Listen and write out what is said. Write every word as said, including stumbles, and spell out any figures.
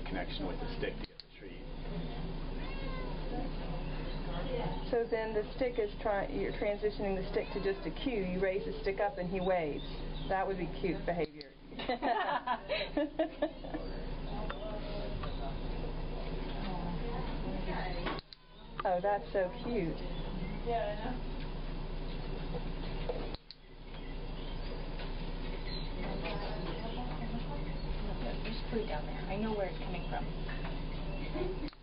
connection with the stick to get the treat. So then the stick is trying, you're transitioning the stick to just a cue. You raise the stick up and he waves. That would be cute behavior. Oh, that's so cute. Yeah, I know. There's food down there. I know where it's coming from.